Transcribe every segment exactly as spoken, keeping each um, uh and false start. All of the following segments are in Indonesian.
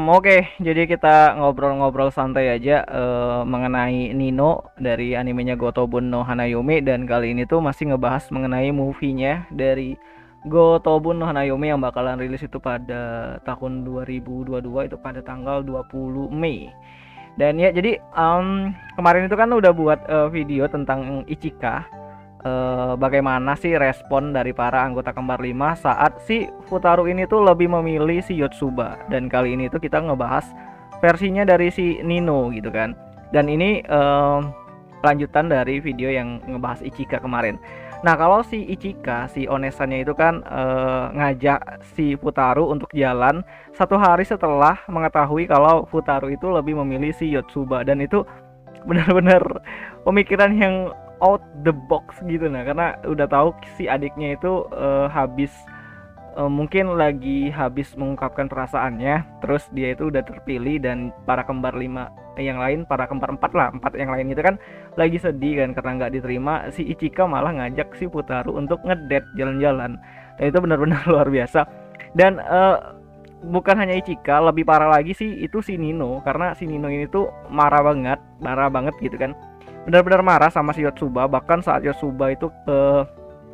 Oke, jadi kita ngobrol-ngobrol santai aja eh, mengenai Nino dari animenya Gotobun no Hanayome, dan kali ini tuh masih ngebahas mengenai movie-nya dari Gotobun no Hanayome yang bakalan rilis itu pada tahun dua ribu dua puluh dua, itu pada tanggal dua puluh Mei. Dan ya jadi em, kemarin itu kan udah buat eh, video tentang Ichika. Eh, bagaimana sih respon dari para anggota kembar lima saat si Futaru ini tuh lebih memilih si Yotsuba. Dan kali ini tuh kita ngebahas versinya dari si Nino gitu kan. Dan ini eh, lanjutan dari video yang ngebahas Ichika kemarin. Nah, kalau si Ichika, si Onesannya itu kan eh, ngajak si Futaru untuk jalan satu hari setelah mengetahui kalau Futaru itu lebih memilih si Yotsuba. Dan itu benar-benar pemikiran yang out the box gitu. Nah, karena udah tahu si adiknya itu uh, habis uh, mungkin lagi habis mengungkapkan perasaannya, terus dia itu udah terpilih, dan para kembar lima yang lain, para kembar empat lah, empat yang lain itu kan lagi sedih kan karena nggak diterima. Si Ichika malah ngajak si Futaru untuk ngedate jalan-jalan, dan itu benar-benar luar biasa. Dan uh, bukan hanya Ichika, lebih parah lagi sih itu si Nino, karena si Nino ini tuh marah banget, marah banget gitu kan, benar-benar marah sama si Yotsuba. Bahkan saat Yotsuba itu uh,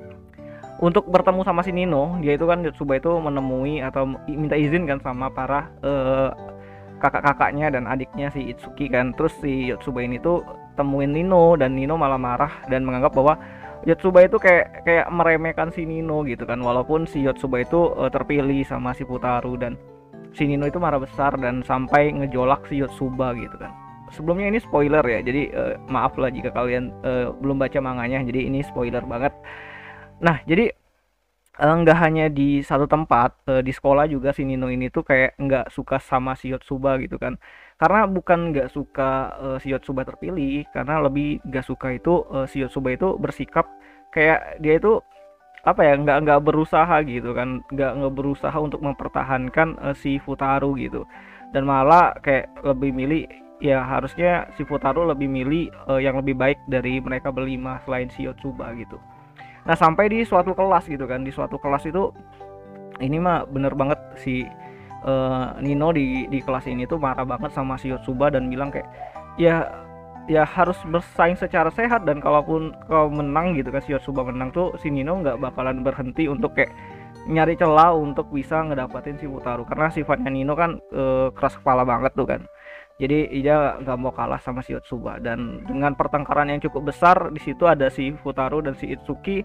untuk bertemu sama si Nino, dia itu kan Yotsuba itu menemui atau minta izin kan sama para uh, kakak-kakaknya dan adiknya si Itsuki kan. Terus si Yotsuba ini tuh temuin Nino, dan Nino malah marah dan menganggap bahwa Yotsuba itu kayak kayak meremehkan si Nino gitu kan, walaupun si Yotsuba itu uh, terpilih sama si Futaru. Dan si Nino itu marah besar dan sampai ngejolak si Yotsuba gitu kan. Sebelumnya ini spoiler ya, jadi uh, maaf lah jika kalian uh, belum baca manganya, jadi ini spoiler banget. Nah, jadi uh, nggak hanya di satu tempat, uh, di sekolah juga si Nino ini tuh kayak nggak suka sama si Yotsuba gitu kan. Karena bukan nggak suka uh, si Yotsuba terpilih, karena lebih nggak suka itu uh, si Yotsuba itu bersikap kayak dia itu apa ya, nggak nggak berusaha gitu kan, nggak nggak berusaha untuk mempertahankan uh, si Futaru gitu, dan malah kayak lebih milih, ya harusnya si Futaru lebih milih uh, yang lebih baik dari mereka berlima selain si Yotsuba gitu. Nah, sampai di suatu kelas gitu kan, di suatu kelas itu ini mah bener banget si uh, Nino di di kelas ini tuh marah banget sama si Yotsuba dan bilang kayak ya ya harus bersaing secara sehat, dan kalaupun kau menang gitu kan, si Yotsuba menang tuh si Nino nggak bakalan berhenti untuk kayak nyari celah untuk bisa ngedapatin si Futaru, karena sifatnya Nino kan uh, keras kepala banget tuh kan. Jadi dia nggak mau kalah sama si Yotsuba, dan dengan pertengkaran yang cukup besar di situ ada si Futaru dan si Itsuki.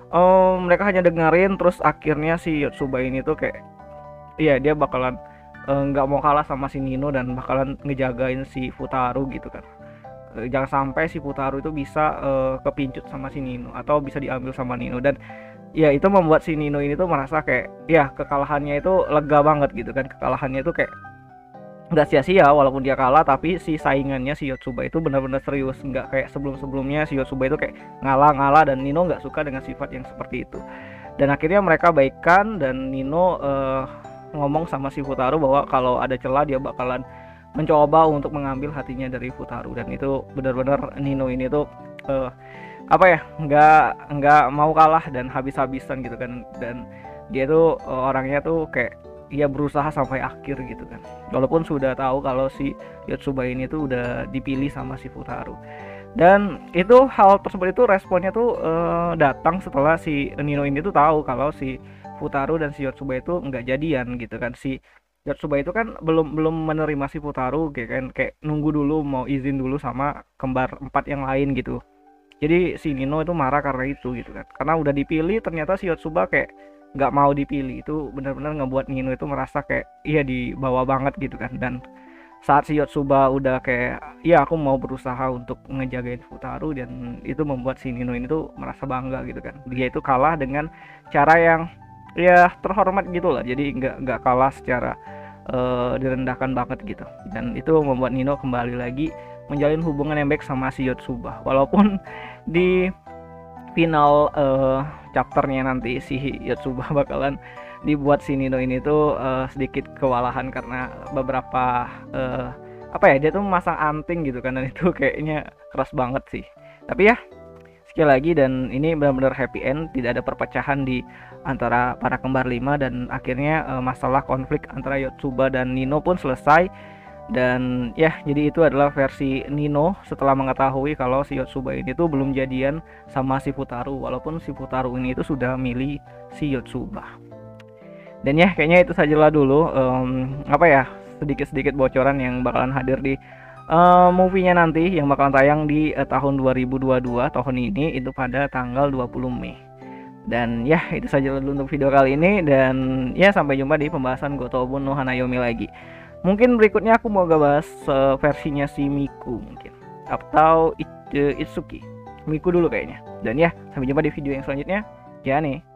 Um, mereka hanya dengerin, terus akhirnya si Yotsuba ini tuh kayak iya dia bakalan nggak uh, mau kalah sama si Nino dan bakalan ngejagain si Futaru gitu kan. Uh, jangan sampai si Futaru itu bisa uh, kepincut sama si Nino atau bisa diambil sama Nino. Dan ya itu membuat si Nino ini tuh merasa kayak ya kekalahannya itu lega banget gitu kan. Kekalahannya itu kayak nggak sia-sia, walaupun dia kalah, tapi si saingannya si Yotsuba itu benar-benar serius, nggak kayak sebelum-sebelumnya si Yotsuba itu kayak ngalah-ngalah, dan Nino nggak suka dengan sifat yang seperti itu. Dan akhirnya mereka baikan, dan Nino uh, ngomong sama si Futaru bahwa kalau ada celah dia bakalan mencoba untuk mengambil hatinya dari Futaru. Dan itu benar-benar Nino ini tuh uh, apa ya, nggak nggak mau kalah dan habis-habisan gitu kan. Dan dia tuh uh, orangnya tuh kayak ia berusaha sampai akhir gitu kan, walaupun sudah tahu kalau si Yotsuba ini tuh udah dipilih sama si Futaru. Dan itu hal tersebut itu responnya tuh uh, datang setelah si Nino ini tuh tahu kalau si Futaru dan si Yotsuba itu nggak jadian gitu kan. Si Yotsuba itu kan belum belum menerima si Futaru kayak kan, kayak nunggu dulu, mau izin dulu sama kembar empat yang lain gitu. Jadi si Nino itu marah karena itu gitu kan, karena udah dipilih ternyata si Yotsuba kayak nggak mau dipilih. Itu benar-benar ngebuat Nino itu merasa kayak iya dibawa banget gitu kan. Dan saat si Yotsuba udah kayak iya aku mau berusaha untuk ngejagain Futaru, dan itu membuat si Nino ini tuh merasa bangga gitu kan. Dia itu kalah dengan cara yang ya terhormat gitu lah, jadi nggak nggak kalah secara uh, direndahkan banget gitu. Dan itu membuat Nino kembali lagi menjalin hubungan yang baik sama si Yotsuba, walaupun di final uh, chapternya nanti si Yotsuba bakalan dibuat si Nino ini tuh uh, sedikit kewalahan karena beberapa uh, apa ya, dia tuh masang anting gitu kan, dan itu kayaknya keras banget sih. Tapi ya sekali lagi, dan ini benar-benar happy end, tidak ada perpecahan di antara para kembar lima, dan akhirnya uh, masalah konflik antara Yotsuba dan Nino pun selesai. Dan ya, jadi itu adalah versi Nino setelah mengetahui kalau si Yotsuba ini tuh belum jadian sama si Futaru, walaupun si Futaru ini itu sudah milih si Yotsuba. Dan ya, kayaknya itu sajalah dulu um, apa ya, sedikit-sedikit bocoran yang bakalan hadir di uh, movie-nya nanti yang bakalan tayang di uh, tahun dua ribu dua puluh dua, tahun ini, itu pada tanggal dua puluh Mei. Dan ya, itu saja dulu untuk video kali ini, dan ya, sampai jumpa di pembahasan Gotobun no Hanayomi lagi. Mungkin berikutnya aku mau bahas uh, versinya si Miku mungkin, atau It, uh, Itsuki. Miku dulu kayaknya. Dan ya, sampai jumpa di video yang selanjutnya. Ya nih.